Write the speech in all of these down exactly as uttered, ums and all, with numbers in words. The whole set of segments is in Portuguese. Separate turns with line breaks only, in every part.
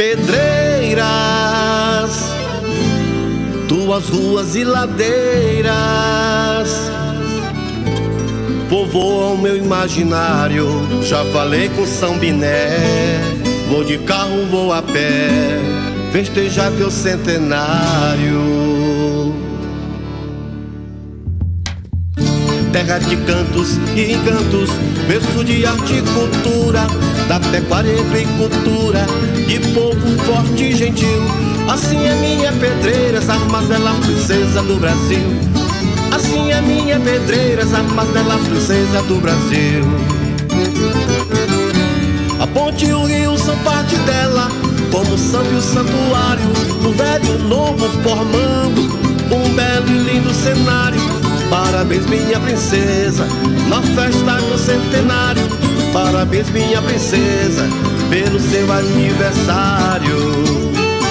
Pedreiras, tuas ruas e ladeiras povoam meu imaginário. Já falei com São Biné, vou de carro, vou a pé, festejar teu centenário. Terra de cantos e encantos, berço de arte e cultura, da pecuária e agricultura, de povo forte e gentil. Assim é minha Pedreiras, a mais bela princesa do Brasil. Assim é minha Pedreiras, a mais bela princesa do Brasil. A ponte e o rio são parte dela, como o santo e o santuário, o velho e o novo formando um belo e lindo cenário. Parabéns, minha princesa, na festa do centenário. Parabéns, minha princesa, pelo seu aniversário.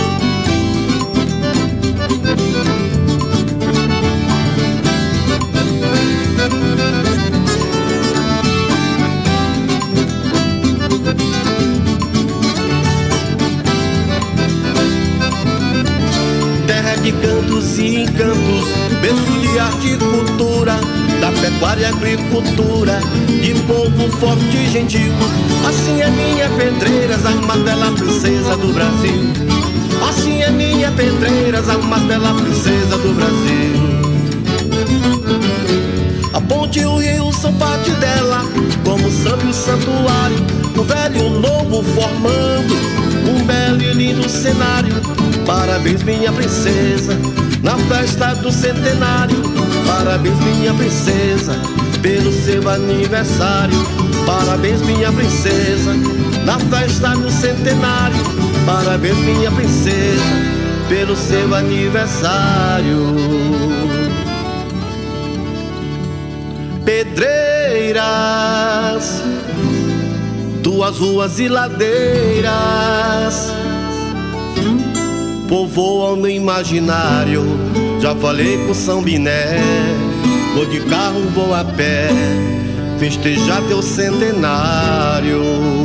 Terra de cantos e encantos, berço de arte e cultura, da pecuária e agricultura, de povo forte e gentil. Assim é minha Pedreiras, a mais bela princesa do Brasil. Assim é minha Pedreiras, a mais bela princesa do Brasil. A ponte e o rio são parte dela, como o santo e o santuário, o velho e o novo formando um belo e lindo cenário. Parabéns, minha princesa, na festa do centenário. Parabéns, minha princesa, pelo seu aniversário. Parabéns, minha princesa, na festa do centenário. Parabéns, minha princesa, pelo seu aniversário. Pedreiras, tuas ruas e ladeiras povoam no imaginário. Já falei com São Biné, vou de carro, vou a pé, festejar teu centenário.